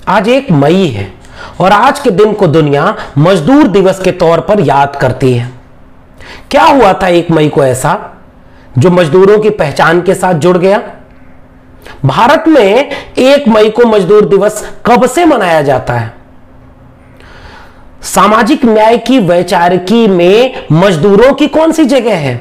आज 1 मई है और आज के दिन को दुनिया मजदूर दिवस के तौर पर याद करती है। क्या हुआ था 1 मई को ऐसा जो मजदूरों की पहचान के साथ जुड़ गया? भारत में 1 मई को मजदूर दिवस कब से मनाया जाता है? सामाजिक न्याय की वैचारिकी में मजदूरों की कौन सी जगह है?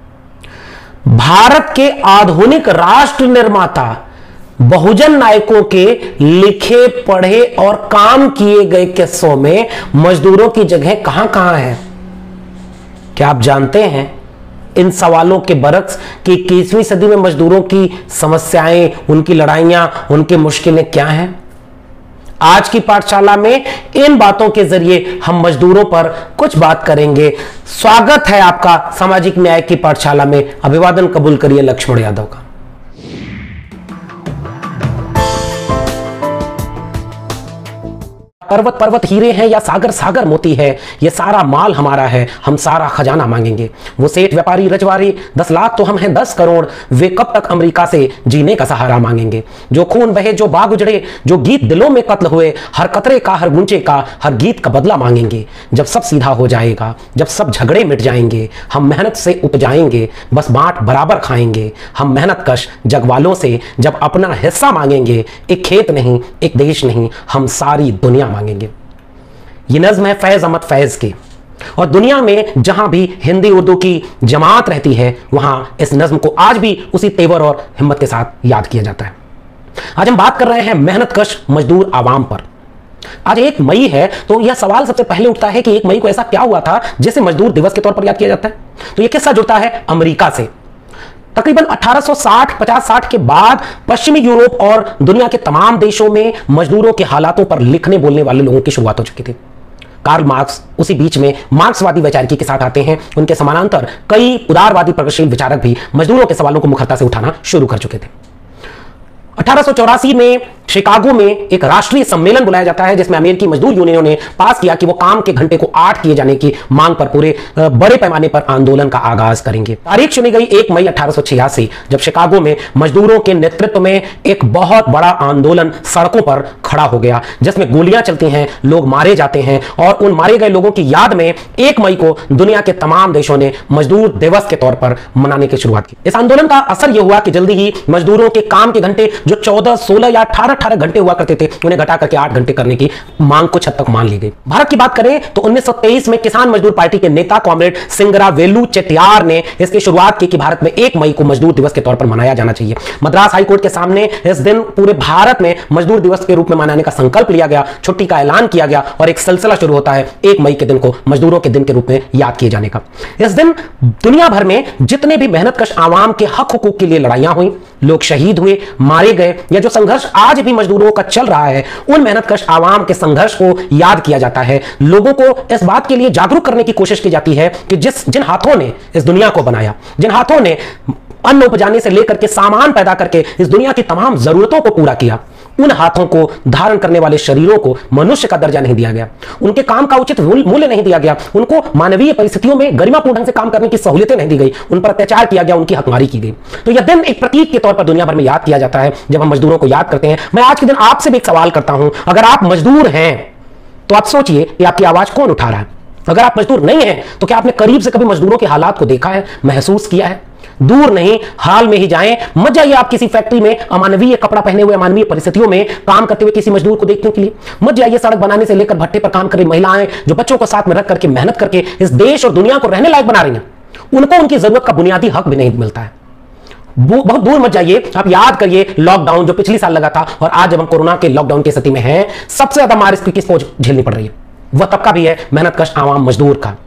भारत के आधुनिक राष्ट्र निर्माता बहुजन नायकों के लिखे पढ़े और काम किए गए किस्सों में मजदूरों की जगह कहां कहां है? क्या आप जानते हैं इन सवालों के बरक्स कि 21वीं सदी में मजदूरों की समस्याएं, उनकी लड़ाइयां, उनकी मुश्किलें क्या हैं? आज की पाठशाला में इन बातों के जरिए हम मजदूरों पर कुछ बात करेंगे। स्वागत है आपका सामाजिक न्याय की पाठशाला में। अभिवादन कबूल करिए लक्ष्मण यादव का। पर्वत पर्वत हीरे हैं या सागर सागर मोती है, ये सारा माल हमारा है, हम सारा खजाना मांगेंगे। वो सेठ व्यापारी रजवारी 10 लाख तो हम हैं 10 करोड़, वे कब तक अमेरिका से जीने का सहारा मांगेंगे। जो खून बहे, जो बाग उजड़े, जो गीत दिलों में कत्ल हुए, हर कतरे का, हर गुंचे का, हर गीत का बदला मांगेंगे। जब सब सीधा हो जाएगा, जब सब झगड़े मिट जाएंगे, हम मेहनत से उपजाएंगे, बस बांट बराबर खाएंगे। हम मेहनत कश जगवालों से जब अपना हिस्सा मांगेंगे, एक खेत नहीं, एक देश नहीं, हम सारी दुनिया मांगेंगे। ये नज्म है फैज अहमद फैज की, और दुनिया में जहां भी हिंदी उर्दू की जमात रहती है वहां इस नज्म को आज भी उसी तेवर और हिम्मत के साथ याद किया जाता है। आज हम बात कर रहे हैं मेहनतकश मजदूर आवाम पर। आज 1 मई है तो यह सवाल सबसे पहले उठता है कि 1 मई को ऐसा क्या हुआ था जिसे मजदूर दिवस के तौर पर याद किया जाता है। तो यह किस्सा जुड़ता है अमेरिका से। तकरीबन 1860, 50-60 के बाद पश्चिमी यूरोप और दुनिया के तमाम देशों में मजदूरों के हालातों पर लिखने बोलने वाले लोगों की शुरुआत हो चुकी थी। कार्ल मार्क्स उसी बीच में मार्क्सवादी वैचारिकी के साथ आते हैं। उनके समानांतर कई उदारवादी प्रगतिशील विचारक भी मजदूरों के सवालों को मुखरता से उठाना शुरू कर चुके थे। 1884 में शिकागो में एक राष्ट्रीय सम्मेलन बुलाया जाता है जिसमें अमेरिकी मजदूर यूनियनों ने पास किया कि वो काम के घंटे को 8 किए जाने की मांग पर पूरे बड़े पैमाने पर आंदोलन का आगाज करेंगे। तारीख चुनी गई 1 मई 1886, जब शिकागो में मजदूरों के नेतृत्व में एक बहुत बड़ा आंदोलन सड़कों पर खड़ा हो गया, जिसमें गोलियां चलती हैं, लोग मारे जाते हैं, और उन मारे गए लोगों की याद में 1 मई को दुनिया के तमाम देशों ने मजदूर दिवस के तौर पर मनाने की शुरुआत की। इस आंदोलन का असर यह हुआ कि जल्दी ही मजदूरों के काम के घंटे जो 14, 16 या 18 घंटे हुआ करते थे, उन्हें घटा करके 8 घंटे करने की मांग कुछ हद तक मान ली गई। भारत की बात करें तो 1923 में किसान मजदूर पार्टी के नेता कॉमरेड सिंगरावेलु चेट्टियार ने इसकी शुरुआत की कि भारत में 1 मई को मजदूर दिवस के तौर पर मनाया जाना चाहिए। मद्रास हाईकोर्ट के सामने इस दिन पूरे भारत में मजदूर दिवस के रूप में मनाने का संकल्प लिया गया, छुट्टी का ऐलान किया गया और एक सिलसिला शुरू होता है 1 मई के दिन को मजदूरों के दिन के रूप में याद किए जाने का। इस दिन दुनिया भर में जितने भी मेहनतकश आवाम के हक हुकूक के लिए लड़ाइयां हुई, लोग शहीद हुए, मारे गए, या जो संघर्ष आज भी मजदूरों का चल रहा है, उन मेहनतकश आवाम के संघर्ष को याद किया जाता है। लोगों को इस बात के लिए जागरूक करने की कोशिश की जाती है कि जिन हाथों ने इस दुनिया को बनाया, जिन हाथों ने अन्न उपजाने से लेकर के सामान पैदा करके इस दुनिया की तमाम जरूरतों को पूरा किया, उन हाथों को धारण करने वाले शरीरों को मनुष्य का दर्जा नहीं दिया गया, उनके काम का उचित मूल्य नहीं दिया गया, उनको मानवीय परिस्थितियों में गरिमापूर्ण ढंग से काम करने की सहूलियतें नहीं दी गई, उन पर अत्याचार किया गया, उनकी हकमारी की गई। तो यह दिन एक प्रतीक के तौर पर दुनिया भर में याद किया जाता है जब हम मजदूरों को याद करते हैं। मैं आज के दिन आपसे भी एक सवाल करता हूं, अगर आप मजदूर हैं तो आप सोचिए कि आपकी आवाज कौन उठा रहा है। अगर आप मजदूर नहीं हैं तो क्या आपने करीब से कभी मजदूरों के हालात को देखा है, महसूस किया है? दूर नहीं, हाल में ही जाएं। मत जाइए आप किसी फैक्ट्री में अमानवीय कपड़ा पहने हुए अमानवीय परिस्थितियों में काम करते हुए किसी मजदूर को देखने के लिए। मत जाइए सड़क बनाने से लेकर भट्टे पर काम कर रही महिलाएं जो बच्चों को साथ में रख करके मेहनत करके इस देश और दुनिया को रहने लायक बना रही हैं, उनको उनकी जरूरत का बुनियादी हक भी नहीं मिलता है। बहुत दूर मत जाइए, आप याद करिए लॉकडाउन जो पिछले साल लगा था और आज जब हम कोरोना के लॉकडाउन की स्थिति में हैं, सबसे ज्यादा मार इसकी किसको झेलनी पड़ रही है? वह तबका भी है मेहनतकश आवाम मजदूर का।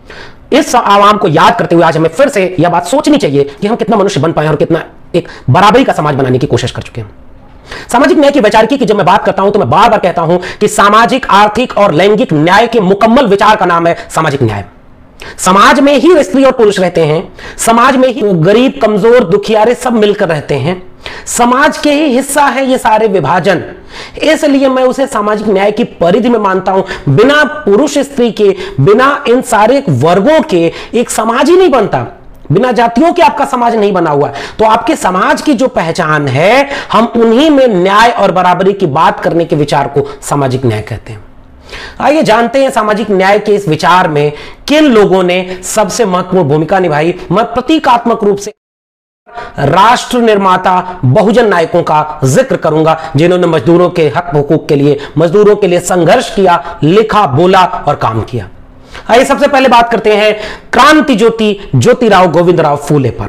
इस आवाम को याद करते हुए आज हमें फिर से यह बात सोचनी चाहिए कि हम कितना मनुष्य बन पाए और कितना एक बराबरी का समाज बनाने की कोशिश कर चुके हैं। सामाजिक न्याय की वैचारिकी की जब मैं बात करता हूं तो मैं बार बार कहता हूं कि सामाजिक, आर्थिक और लैंगिक न्याय के मुकम्मल विचार का नाम है सामाजिक न्याय। समाज में ही स्त्री और पुरुष रहते हैं, समाज में ही गरीब, कमजोर, दुखियारे सब मिलकर रहते हैं, समाज के ही हिस्सा है ये सारे विभाजन। इसलिए मैं उसे सामाजिक न्याय की परिधि में मानता हूं। बिना पुरुष स्त्री के, बिना इन सारे वर्गों के एक समाज ही नहीं बनता। बिना जातियों के आपका समाज नहीं बना हुआ है। तो आपके समाज की जो पहचान है, हम उन्हीं में न्याय और बराबरी की बात करने के विचार को सामाजिक न्याय कहते हैं। आइए जानते हैं सामाजिक न्याय के इस विचार में किन लोगों ने सबसे महत्वपूर्ण भूमिका निभाई। मैं प्रतीकात्मक रूप से राष्ट्र निर्माता बहुजन नायकों का जिक्र करूंगा, जिन्होंने मजदूरों के हक हुकूक के लिए, मजदूरों के लिए संघर्ष किया, लिखा, बोला और काम किया। आइए सबसे पहले बात करते हैं क्रांति ज्योति ज्योतिराव गोविंदराव फूले पर।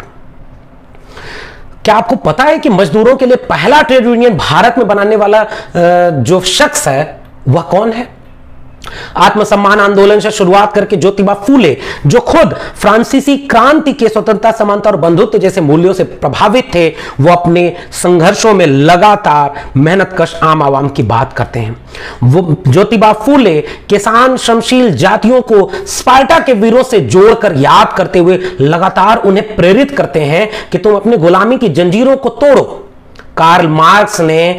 क्या आपको पता है कि मजदूरों के लिए पहला ट्रेड यूनियन भारत में बनाने वाला जो शख्स है वह कौन है? आत्मसम्मान आंदोलन से शुरुआत करके ज्योतिबा फूले, जो खुद फ्रांसीसी क्रांति के स्वतंत्रता, समानता और बंधुत्व जैसे मूल्यों से प्रभावित थे, वो अपने संघर्षों में लगातार मेहनतकश आम आवाम की बात करते हैं। वो ज्योतिबा फूले किसान श्रमशील जातियों को स्पार्टा के वीरों से जोड़कर याद करते हुए लगातार उन्हें प्रेरित करते हैं कि तुम अपनी गुलामी की जंजीरों को तोड़ो। कार्ल मार्क्स ने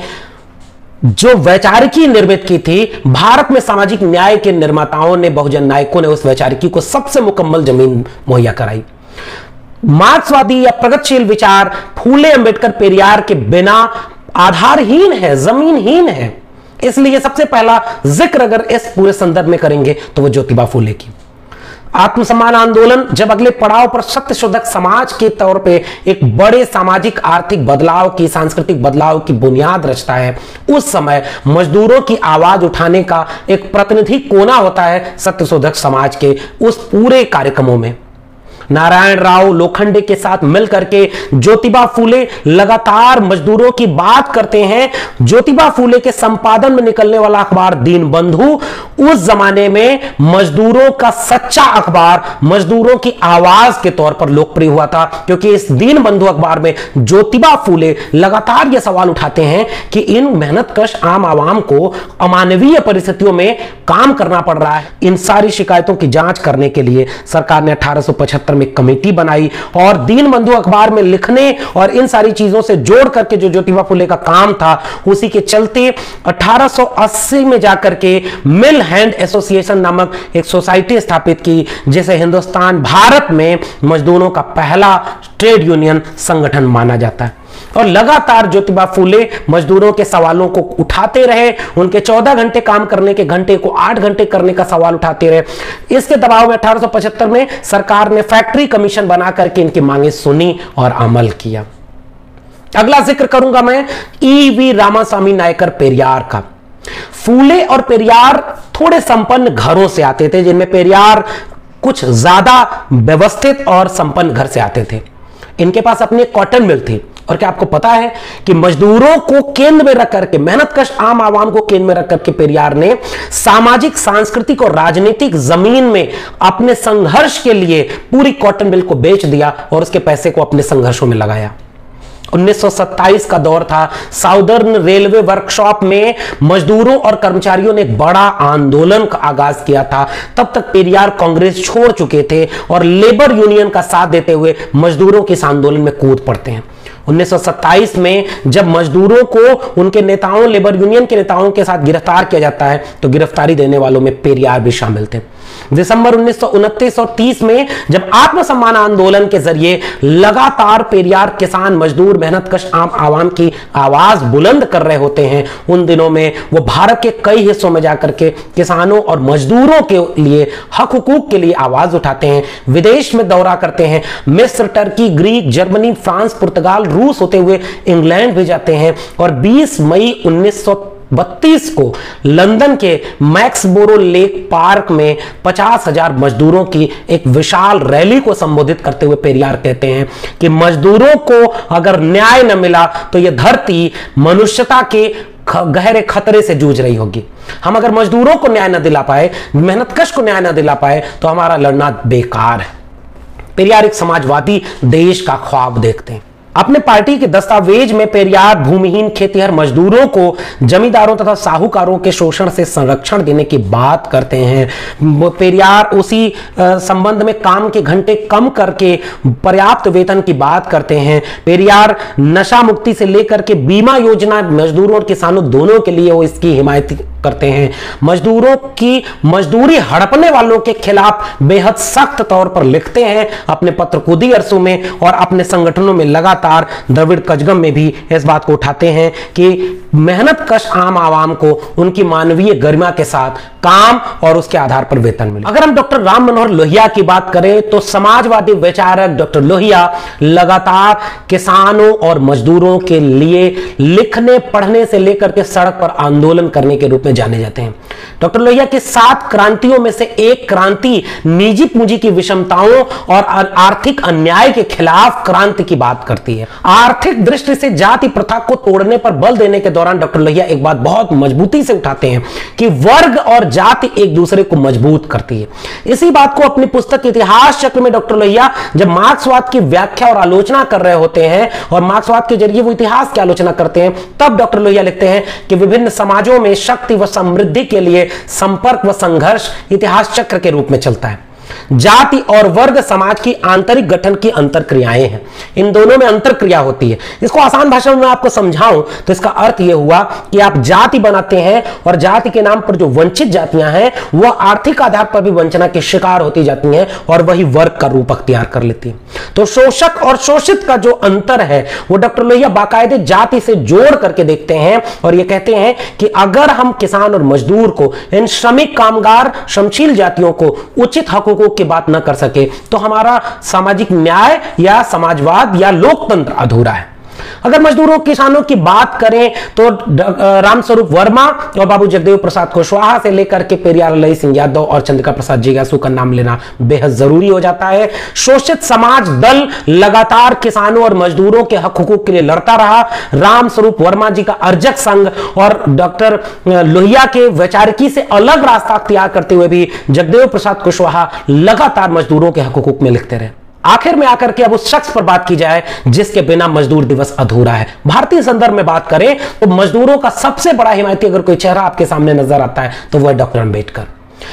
जो वैचारिकी निर्मित की थी, भारत में सामाजिक न्याय के निर्माताओं ने, बहुजन नायकों ने उस वैचारिकी को सबसे मुकम्मल जमीन मुहैया कराई। मार्क्सवादी या प्रगतिशील विचार फूले, अंबेडकर, पेरियार के बिना आधारहीन है, जमीनहीन है। इसलिए सबसे पहला जिक्र अगर इस पूरे संदर्भ में करेंगे तो वो ज्योतिबा फूले की। आत्मसम्मान आंदोलन जब अगले पड़ाव पर सत्यशोधक समाज के तौर पे एक बड़े सामाजिक आर्थिक बदलाव की, सांस्कृतिक बदलाव की बुनियाद रचता है, उस समय मजदूरों की आवाज उठाने का एक प्रतिनिधि कोना होता है सत्यशोधक समाज के उस पूरे कार्यक्रमों में। नारायण राव लोखंडे के साथ मिलकर के ज्योतिबा फूले लगातार मजदूरों की बात करते हैं। ज्योतिबा फूले के संपादन में निकलने वाला अखबार दीनबंधु उस जमाने में मजदूरों का सच्चा अखबार, मजदूरों की आवाज के तौर पर लोकप्रिय हुआ था, क्योंकि इस दीनबंधु अखबार में ज्योतिबा फूले लगातार यह सवाल उठाते हैं कि इन मेहनतकश आम आवाम को अमानवीय परिस्थितियों में काम करना पड़ रहा है। इन सारी शिकायतों की जांच करने के लिए सरकार ने 1875 में कमेटी बनाई और दीनबंधु अखबार में लिखने और इन सारी चीजों से जोड़ करके जो ज्योतिबा फूले का काम था, उसी के चलते 1880 में जाकर के मिल हैंड एसोसिएशन नामक एक सोसाइटी स्थापित की, जिसे हिंदुस्तान भारत में मजदूरों का पहला ट्रेड यूनियन संगठन माना जाता है। और लगातार ज्योतिबा फूले मजदूरों के सवालों को उठाते रहे, उनके 14 घंटे काम करने के घंटे को 8 घंटे करने का सवाल उठाते रहे। इसके दबाव में 1875 में सरकार ने फैक्ट्री कमीशन बना करके इनकी मांगे सुनी और अमल किया। अगला जिक्र करूंगा मैं ईवी रामास्वामी नायकर पेरियार का। फूले और पेरियार थोड़े संपन्न घरों से आते थे, जिनमें पेरियार कुछ ज्यादा व्यवस्थित और संपन्न घर से आते थे। इनके पास अपनी कॉटन मिल थी। और क्या आपको पता है कि मजदूरों को केंद्र में रख करके, मेहनतकश आम आवाम को केंद्र में रख करके पेरियार ने सामाजिक, सांस्कृतिक और राजनीतिक जमीन में अपने संघर्ष के लिए पूरी कॉटन मिल को बेच दिया और उसके पैसे को अपने संघर्षों में लगाया। 1927 का दौर था। साउदर्न रेलवे वर्कशॉप में मजदूरों और कर्मचारियों ने एक बड़ा आंदोलन का आगाज किया था। तब तक पेरियार कांग्रेस छोड़ चुके थे और लेबर यूनियन का साथ देते हुए मजदूरों के इस आंदोलन में कूद पड़ते हैं। 1927 में जब मजदूरों को उनके नेताओं, लेबर यूनियन के नेताओं के साथ गिरफ्तार किया जाता है, तो गिरफ्तारी देने वालों में पेरियार भी शामिल थे। दिसंबर 1929 और 30 में जब आत्मसम्मान आंदोलन के जरिए लगातार पेरियार किसान, मजदूर, मेहनतकश आम आवाम की आवाज बुलंद कर रहे होते हैं, उन दिनों में वो भारत के कई हिस्सों में जाकर के किसानों और मजदूरों के लिए, हक हुकूक के लिए आवाज उठाते हैं। विदेश में दौरा करते हैं, मिस्र, टर्की, ग्रीक, जर्मनी, फ्रांस, पुर्तगाल, रूस होते हुए इंग्लैंड भी जाते हैं। और 20 मई 1932 को लंदन के मैक्सबोरो लेक पार्क में 50,000 मजदूरों की एक विशाल रैली को संबोधित करते हुए पेरियार कहते हैं कि मजदूरों को अगर न्याय न मिला तो यह धरती मनुष्यता के गहरे खतरे से जूझ रही होगी। हम अगर मजदूरों को न्याय न दिला पाए, मेहनतकश को न्याय न दिला पाए, तो हमारा लड़ना बेकार है। पेरियार एक समाजवादी देश का ख्वाब देखते हैं। अपने पार्टी के दस्तावेज में पेरियार भूमिहीन खेतीहर मजदूरों को जमींदारों तथा साहूकारों के शोषण से संरक्षण देने की बात करते हैं। पेरियार उसी संबंध में काम के घंटे कम करके पर्याप्त वेतन की बात करते हैं। पेरियार नशा मुक्ति से लेकर के बीमा योजना मजदूरों और किसानों दोनों के लिए वो इसकी हिमायत करते हैं। मजदूरों की मजदूरी हड़पने वालों के खिलाफ बेहद सख्त तौर पर लिखते हैं अपने पत्र खुदी अरसों में, और अपने संगठनों में लगातार द्रविड़ कजगम में भी इस बात को उठाते हैं कि मेहनत कश आम आवाम को उनकी मानवीय गरिमा के साथ काम और उसके आधार पर वेतन मिले। अगर हम डॉक्टर राम मनोहर लोहिया की बात करें तो समाजवादी विचारक डॉक्टर लोहिया लगातार किसानों और मजदूरों के लिए लिखने पढ़ने से लेकर के सड़क पर आंदोलन करने के रूप में जाने जाते हैं। डॉक्टर लोहिया की 7 क्रांतियों में से एक क्रांति निजी पूंजी की विषमताओं और आर्थिक अन्याय के खिलाफ क्रांति की बात करती है। आर्थिक दृष्टि से जाति प्रथा को तोड़ने पर बल देने के दौरान डॉक्टर लोहिया एक बात बहुत मजबूती से उठाते हैं कि वर्ग और जाति एक दूसरे को मजबूत करती है। इसी बात को अपनी पुस्तक इतिहास चक्र में डॉक्टर लोहिया जब मार्क्सवाद की व्याख्या और आलोचना कर रहे होते हैं और मार्क्सवाद के जरिए वो इतिहास की आलोचना करते हैं, तब डॉक्टर लोहिया लिखते हैं कि विभिन्न समाजों में शक्ति व समृद्धि के लिए संपर्क व संघर्ष इतिहास चक्र के रूप में चलता है। जाति और वर्ग समाज की आंतरिक गठन की अंतरक्रियाएं हैं, इन दोनों में अंतरक्रिया होती है। इसको आसान भाषा में मैं आपको समझाऊं तो इसका अर्थ यह हुआ कि आप जाति बनाते हैं और जाति के नाम पर जो वंचित जातियां हैं वह आर्थिक आधार पर भी वंचना के शिकार होती जाती हैं और वही वर्ग का रूप अख्तियार कर लेती है। तो शोषक और शोषित का जो अंतर है वो डॉक्टर लोहिया बाकायदे जाति से जोड़ करके देखते हैं और ये कहते हैं कि अगर हम किसान और मजदूर को, इन श्रमिक कामगार श्रमशील जातियों को उचित हकों की बात न कर सके तो हमारा सामाजिक न्याय या समाजवाद या लोकतंत्र अधूरा है। अगर मजदूरों किसानों की बात करें तो रामस्वरूप वर्मा और बाबू जगदेव प्रसाद कुशवाहा से लेकर के पेरियार लई सिंह यादव और चंद्रिका प्रसाद जिज्ञासु का नाम लेना बेहद जरूरी हो जाता है। शोषित समाज दल लगातार किसानों और मजदूरों के हक हुकूक के लिए लड़ता रहा। रामस्वरूप वर्मा जी का अर्जक संघ और डॉक्टर लोहिया के वैचारिकी से अलग रास्ता अख्तियार करते हुए भी जगदेव प्रसाद कुशवाहा लगातार मजदूरों के हक हुकूक में लिखते रहे। आखिर में आकर के अब उस शख्स पर बात की जाए जिसके बिना मजदूर दिवस अधूरा है। भारतीय संदर्भ में बात करें तो मजदूरों का सबसे बड़ा हिमायती अगर कोई चेहरा आपके सामने नजर आता है तो वह डॉक्टर अंबेडकर।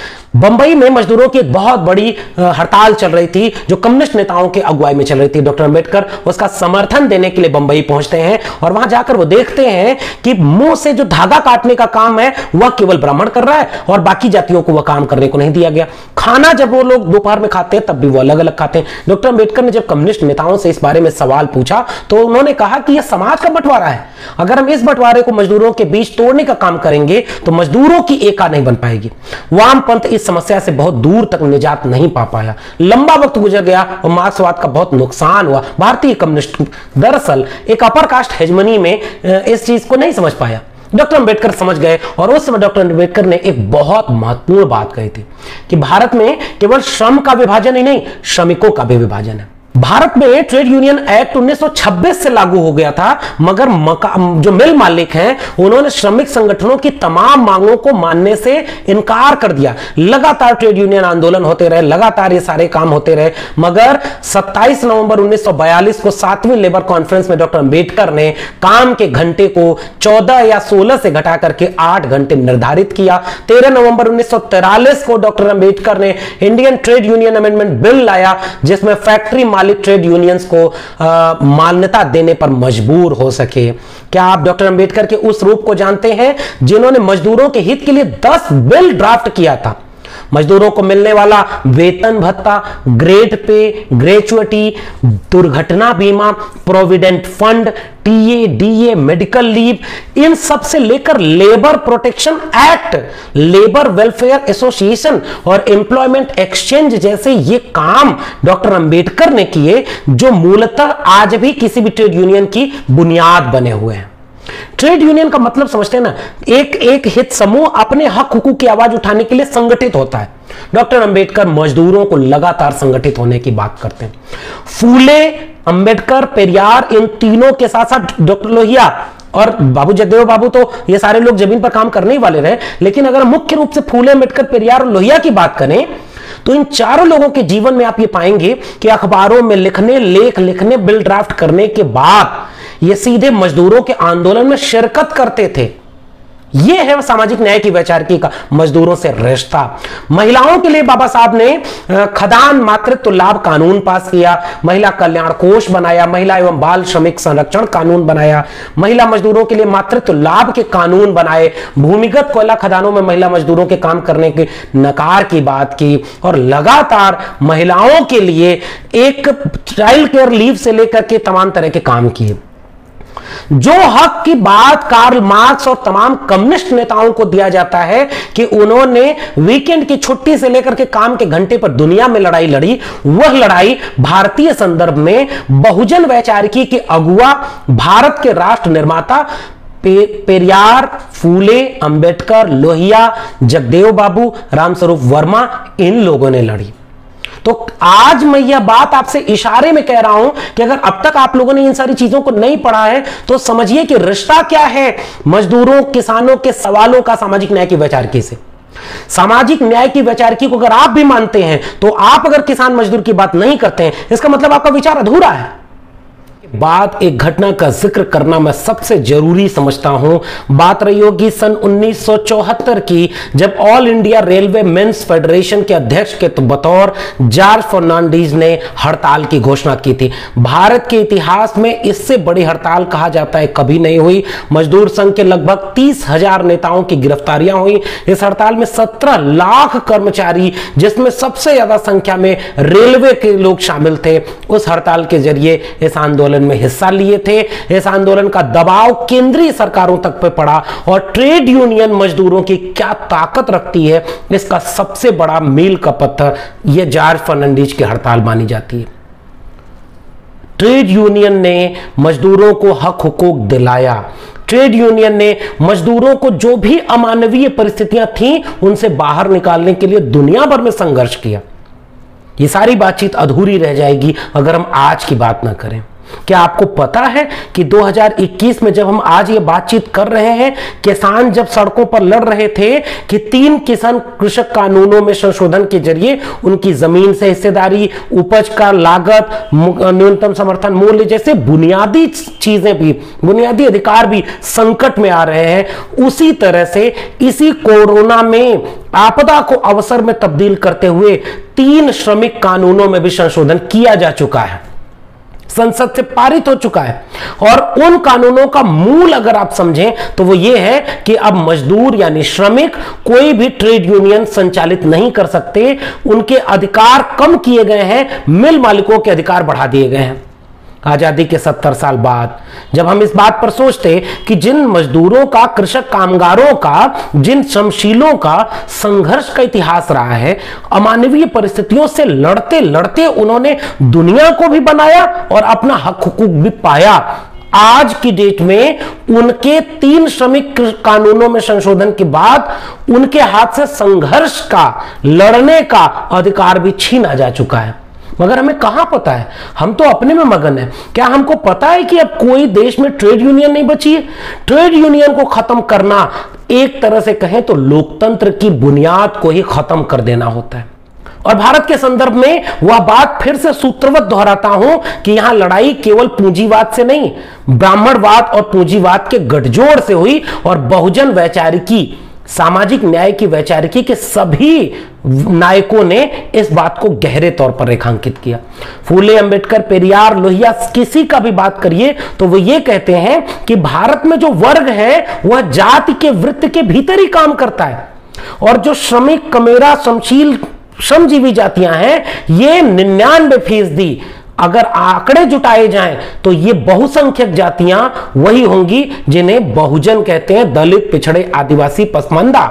बंबई में मजदूरों की एक बहुत बड़ी हड़ताल चल रही थी जो कम्युनिस्ट नेताओं के अगुवाई में चल रही थी। डॉक्टर अंबेडकर उसका समर्थन देने के लिए बंबई पहुंचते हैं और वहां जाकर वो देखते हैं कि मुंह से जो धागा काटने का काम है वह केवल ब्राह्मण कर रहा है और बाकी जातियों को वह काम करने को नहीं दिया गया। खाना जब वो लोग दोपहर में खाते हैं तब भी वो अलग अलग खाते हैं। डॉक्टर अंबेडकर ने जब कम्युनिस्ट नेताओं से इस बारे में सवाल पूछा तो उन्होंने कहा कि यह समाज का बंटवारा है, अगर हम इस बंटवारे को मजदूरों के बीच तोड़ने का काम करेंगे तो मजदूरों की एका नहीं बन पाएगी। वामपंथ इस समस्या से बहुत दूर तक निजात नहीं पा पाया। लंबा वक्त गुजर गया और मार्क्सवाद का बहुत नुकसान हुआ। भारतीय कम्युनिस्ट दरअसल एक अपर कास्ट हेजमनी में इस चीज को नहीं समझ पाया। डॉक्टर अंबेडकर समझ गए और उस समय डॉक्टर अंबेडकर ने एक बहुत महत्वपूर्ण बात कही थी कि भारत में केवल श्रम का विभाजन ही नहीं, श्रमिकों का भी विभाजन है। भारत में ट्रेड यूनियन एक्ट 1926 से लागू हो गया था, मगर जो मिल मालिक हैं उन्होंने श्रमिक संगठनों की तमाम मांगों को मानने से इनकार कर दिया। लगातार ट्रेड यूनियन आंदोलन होते रहे, लगातार ये सारे काम होते रहे, मगर 27 नवंबर 1942 को 7वीं लेबर कॉन्फ्रेंस में डॉक्टर अंबेडकर ने काम के घंटे को 14 या 16 से घटा करके 8 घंटे निर्धारित किया। 13 नवंबर 1943 को डॉक्टर अंबेडकर ने Indian trade union amendment bill लाया जिसमें फैक्ट्री मालिक ट्रेड यूनियंस को मान्यता देने पर मजबूर हो सके। क्या आप डॉक्टर अंबेडकर के उस रूप को जानते हैं जिन्होंने मजदूरों के हित के लिए 10 बिल ड्राफ्ट किया था? मजदूरों को मिलने वाला वेतन भत्ता, ग्रेड पे, ग्रेचुइटी, दुर्घटना बीमा, provident fund, TA, DA, medical leave, इन सब से लेकर labour protection act, labour welfare association और एम्प्लॉयमेंट एक्सचेंज जैसे ये काम डॉक्टर अंबेडकर ने किए जो मूलतः आज भी किसी भी ट्रेड यूनियन की बुनियाद बने हुए हैं। ट्रेड यूनियन का मतलब समझते हैं ना, एक एक हित समूह अपने हक हुकूक की आवाज उठाने के लिए संगठित होता है। डॉक्टर अंबेडकर मजदूरों को लगातार संगठित होने की बात करते हैं। फूले, अंबेडकर, पेरियार, इन तीनों के साथ साथ डॉक्टर लोहिया और बाबू जगदेव बाबू तो ये सारे लोग जमीन पर काम करने ही वाले रहे, लेकिन अगर मुख्य रूप से फूले, अंबेडकर, पेरियार और लोहिया की बात करें तो इन चारों लोगों के जीवन में आप ये पाएंगे कि अखबारों में लिखने, लेख लिखने, बिल ड्राफ्ट करने के बाद ये सीधे मजदूरों के आंदोलन में शिरकत करते थे। यह है सामाजिक न्याय की वैचारिकी का मजदूरों से रिश्ता। महिलाओं के लिए बाबा साहब ने खदान मातृत्व लाभ कानून पास किया, महिला कल्याण कोष बनाया, महिला एवं बाल श्रमिक संरक्षण कानून बनाया, महिला मजदूरों के लिए मातृत्व लाभ के कानून बनाए, भूमिगत कोयला खदानों में महिला मजदूरों के काम करने के नकार की बात की, और लगातार महिलाओं के लिए एक चाइल्ड केयर लीव से लेकर के तमाम तरह के काम किए। जो हक की बात कार्ल मार्क्स और तमाम कम्युनिस्ट नेताओं को दिया जाता है कि उन्होंने वीकेंड की छुट्टी से लेकर के काम के घंटे पर दुनिया में लड़ाई लड़ी, वह लड़ाई भारतीय संदर्भ में बहुजन वैचारिकी के अगुआ, भारत के राष्ट्र निर्माता पेरियार, फूले, अंबेडकर, लोहिया, जगदेव बाबू, रामस्वरूप वर्मा, इन लोगों ने लड़ी। तो आज मैं यह बात आपसे इशारे में कह रहा हूं कि अगर अब तक आप लोगों ने इन सारी चीजों को नहीं पढ़ा है तो समझिए कि रिश्ता क्या है मजदूरों, किसानों के सवालों का सामाजिक न्याय की वैचारिकी से। सामाजिक न्याय की वैचारिकी को अगर आप भी मानते हैं तो आप अगर किसान मजदूर की बात नहीं करते हैं, इसका मतलब आपका विचार अधूरा है। बात एक घटना का जिक्र करना मैं सबसे जरूरी समझता हूं। बात रही होगी सन 1974 की, जब All India railway men's federation के अध्यक्ष के बतौर जॉर्ज फर्नांडीज ने हड़ताल की घोषणा की थी। भारत के इतिहास में इससे बड़ी हड़ताल कहा जाता है कभी नहीं हुई। मजदूर संघ के लगभग 30,000 नेताओं की गिरफ्तारियां हुई। इस हड़ताल में 17 लाख कर्मचारी, जिसमें सबसे ज्यादा संख्या में रेलवे के लोग शामिल थे, उस हड़ताल के जरिए इस आंदोलन में हिस्सा लिए थे। इस आंदोलन का दबाव केंद्रीय सरकारों तक पे पड़ा और ट्रेड यूनियन मजदूरों की क्या ताकत रखती है, इसका सबसे बड़ा मील का पत्थर यह जॉर्ज फर्नांडीज की हड़ताल मानी जाती है। ट्रेड यूनियन ने मजदूरों को हक हुकूक दिलाया। ट्रेड यूनियन ने मजदूरों को जो भी अमानवीय परिस्थितियां थीं उनसे बाहर निकालने के लिए दुनिया भर में संघर्ष किया। यह सारी बातचीत अधूरी रह जाएगी अगर हम आज की बात ना करें। क्या आपको पता है कि 2021 में जब हम आज ये बातचीत कर रहे हैं, किसान जब सड़कों पर लड़ रहे थे कि 3 किसान कृषक कानूनों में संशोधन के जरिए उनकी जमीन से हिस्सेदारी, उपज का लागत, न्यूनतम समर्थन मूल्य जैसे बुनियादी चीजें भी, बुनियादी अधिकार भी संकट में आ रहे हैं, उसी तरह से इसी कोरोना में आपदा को अवसर में तब्दील करते हुए 3 श्रमिक कानूनों में भी संशोधन किया जा चुका है, संसद से पारित हो चुका है। और उन कानूनों का मूल अगर आप समझें तो वो ये है कि अब मजदूर यानी श्रमिक कोई भी ट्रेड यूनियन संचालित नहीं कर सकते, उनके अधिकार कम किए गए हैं, मिल मालिकों के अधिकार बढ़ा दिए गए हैं। आजादी के 70 साल बाद जब हम इस बात पर सोचते कि जिन मजदूरों का, कृषक कामगारों का, जिन श्रमशीलों का संघर्ष का इतिहास रहा है, अमानवीय परिस्थितियों से लड़ते लड़ते उन्होंने दुनिया को भी बनाया और अपना हक हुकूक भी पाया, आज की डेट में उनके 3 श्रमिक कानूनों में संशोधन के बाद उनके हाथ से संघर्ष का, लड़ने का अधिकार भी छीना जा चुका है। मगर हमें कहां पता है, हम तो अपने में मगन है। क्या हमको पता है कि अब कोई देश में ट्रेड यूनियन नहीं बची है? ट्रेड यूनियन को खत्म करना एक तरह से कहें तो लोकतंत्र की बुनियाद को ही खत्म कर देना होता है। और भारत के संदर्भ में वह बात फिर से सूत्रवत दोहराता हूं कि यहां लड़ाई केवल पूंजीवाद से नहीं, ब्राह्मणवाद और पूंजीवाद के गठजोड़ से हुई और बहुजन वैचारिकी, सामाजिक न्याय की वैचारिकी के सभी नायकों ने इस बात को गहरे तौर पर रेखांकित किया। फूले, अंबेडकर, पेरियार, लोहिया, किसी का भी बात करिए तो वो ये कहते हैं कि भारत में जो वर्ग है वह जाति के वृत्त के भीतर ही काम करता है और जो श्रमिक, कमेरा, श्रमशील, श्रमजीवी जातियां हैं, ये 99% अगर आंकड़े जुटाए जाएं तो ये बहुसंख्यक जातियां वही होंगी जिन्हें बहुजन कहते हैं, दलित, पिछड़े, आदिवासी, पसमानदा।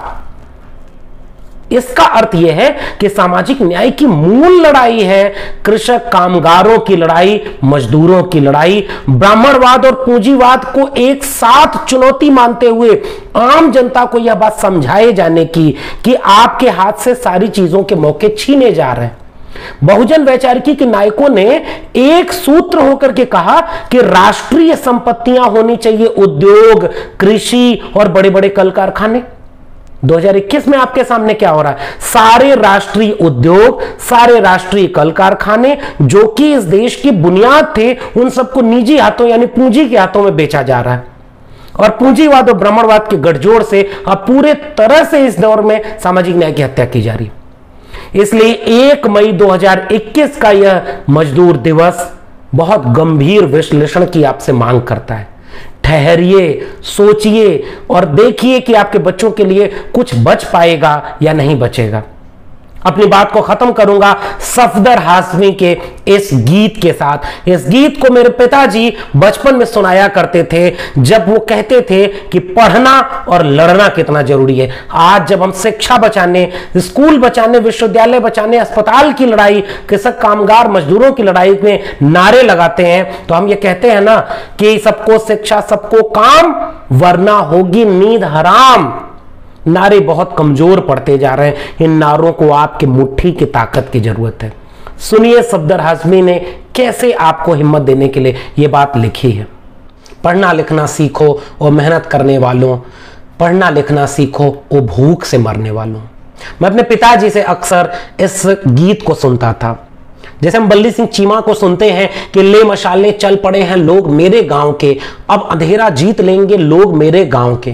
इसका अर्थ यह है कि सामाजिक न्याय की मूल लड़ाई है कृषक कामगारों की लड़ाई, मजदूरों की लड़ाई। ब्राह्मणवाद और पूंजीवाद को एक साथ चुनौती मानते हुए आम जनता को यह बात समझाए जाने की कि आपके हाथ से सारी चीजों के मौके छीने जा रहे हैं। बहुजन वैचारिकी के नायकों ने एक सूत्र होकर के कहा कि राष्ट्रीय संपत्तियां होनी चाहिए, उद्योग, कृषि और बड़े बड़े कल कारखाने। 2021 में आपके सामने क्या हो रहा है? सारे राष्ट्रीय उद्योग, सारे राष्ट्रीय कल कारखाने जो कि इस देश की बुनियाद थे, उन सबको निजी हाथों यानी पूंजी के हाथों में बेचा जा रहा है। और पूंजीवाद और ब्राह्मणवाद के गठजोड़ से अब पूरे तरह से इस दौर में सामाजिक न्याय की हत्या की जा रही है। इसलिए 1 मई 2021 का यह मजदूर दिवस बहुत गंभीर विश्लेषण की आपसे मांग करता है। ठहरिए, सोचिए और देखिए कि आपके बच्चों के लिए कुछ बच पाएगा या नहीं बचेगा। अपनी बात को खत्म करूंगा सफदर हाशमी के इस गीत के साथ। इस गीत को मेरे पिताजी बचपन में सुनाया करते थे, जब वो कहते थे कि पढ़ना और लड़ना कितना जरूरी है। आज जब हम शिक्षा बचाने, स्कूल बचाने, विश्वविद्यालय बचाने, अस्पताल की लड़ाई, कृषक कामगार मजदूरों की लड़ाई में नारे लगाते हैं, तो हम ये कहते हैं ना कि सबको शिक्षा, सबको काम, वरना होगी नींद हराम। नारे बहुत कमजोर पड़ते जा रहे हैं। इन नारों को आपके मुट्ठी की ताकत की जरूरत है। सुनिए सफदर हाशमी ने कैसे आपको हिम्मत देने के लिए यह बात लिखी है। पढ़ना लिखना सीखो और मेहनत करने वालों, पढ़ना लिखना सीखो और भूख से मरने वालों। मैं अपने पिताजी से अक्सर इस गीत को सुनता था। जैसे हम बल्ली सिंह चीमा को सुनते हैं कि ले मशाले चल पड़े हैं लोग मेरे गांव के, अब अंधेरा जीत लेंगे लोग मेरे गांव के।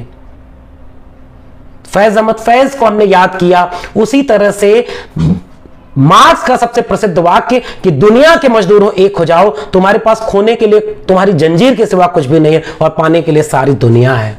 फैज अहमद फैज को हमने याद किया। उसी तरह से मार्क्स का सबसे प्रसिद्ध वाक्य कि दुनिया के मजदूरों एक हो जाओ, तुम्हारे पास खोने के लिए तुम्हारी जंजीर के सिवा कुछ भी नहीं है और पाने के लिए सारी दुनिया है।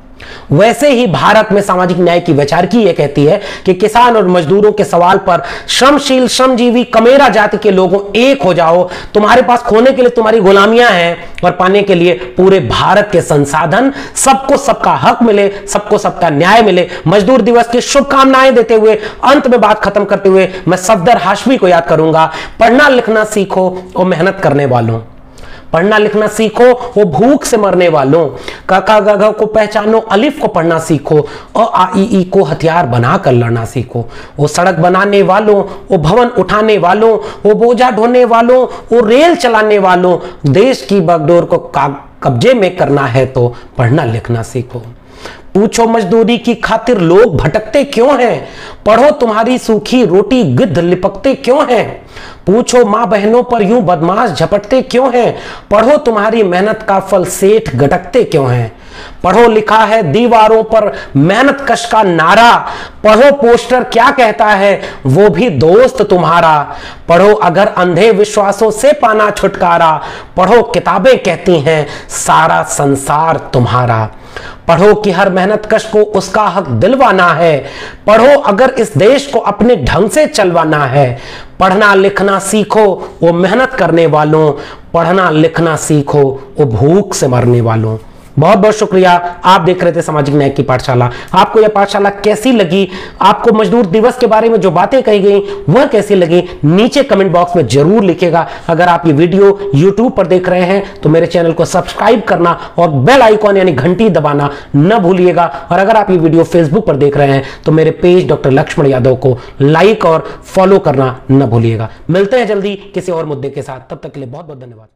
वैसे ही भारत में सामाजिक न्याय की वैचारिकी यह कहती है कि किसान और मजदूरों के सवाल पर श्रमशील, श्रमजीवी, कमेरा जाति के लोगों एक हो जाओ, तुम्हारे पास खोने के लिए तुम्हारी गुलामियां हैं और पाने के लिए पूरे भारत के संसाधन, सबको सबका हक मिले, सबको सबका न्याय मिले। मजदूर दिवस की शुभकामनाएं देते हुए अंत में बात खत्म करते हुए मैं सफदर हाशमी को याद करूंगा। पढ़ना लिखना सीखो और मेहनत करने वालों, पढ़ना लिखना सीखो वो भूख से मरने वालों, काका गागा को पहचानो, अलिफ को पढ़ना सीखो और आ ई ई को हथियार बनाकर लड़ना सीखो। वो सड़क बनाने वालों, वो भवन उठाने वालों, वो बोझा ढोने वालों, वो रेल चलाने वालों, देश की बागडोर को कब्जे में करना है तो पढ़ना लिखना सीखो। पूछो मजदूरी की खातिर लोग भटकते क्यों हैं, पढ़ो तुम्हारी सूखी रोटी गिद्ध लिपकते क्यों हैं। पूछो मां बहनों पर यूं बदमाश झपटते क्यों हैं, पढ़ो तुम्हारी मेहनत का फल सेठ गटकते क्यों हैं। पढ़ो लिखा है दीवारों पर मेहनत कश का नारा, पढ़ो पोस्टर क्या कहता है वो भी दोस्त तुम्हारा। पढ़ो अगर अंधे विश्वासों से पाना छुटकारा, पढ़ो किताबें कहती हैं सारा संसार तुम्हारा। पढ़ो कि हर मेहनत कश को उसका हक दिलवाना है, पढ़ो अगर इस देश को अपने ढंग से चलवाना है। पढ़ना लिखना सीखो वो मेहनत करने वालों, पढ़ना लिखना सीखो वो भूख से मरने वालों। बहुत बहुत शुक्रिया। आप देख रहे थे सामाजिक न्याय की पाठशाला। आपको यह पाठशाला कैसी लगी, आपको मजदूर दिवस के बारे में जो बातें कही गई वह कैसी लगी, नीचे कमेंट बॉक्स में जरूर लिखिएगा। अगर आप ये वीडियो यूट्यूब पर देख रहे हैं तो मेरे चैनल को सब्सक्राइब करना और बेल आइकॉन यानी घंटी दबाना न भूलिएगा। और अगर आप ये वीडियो फेसबुक पर देख रहे हैं तो मेरे पेज डॉक्टर लक्ष्मण यादव को लाइक और फॉलो करना न भूलिएगा। मिलते हैं जल्दी किसी और मुद्दे के साथ, तब तक के लिए बहुत बहुत धन्यवाद।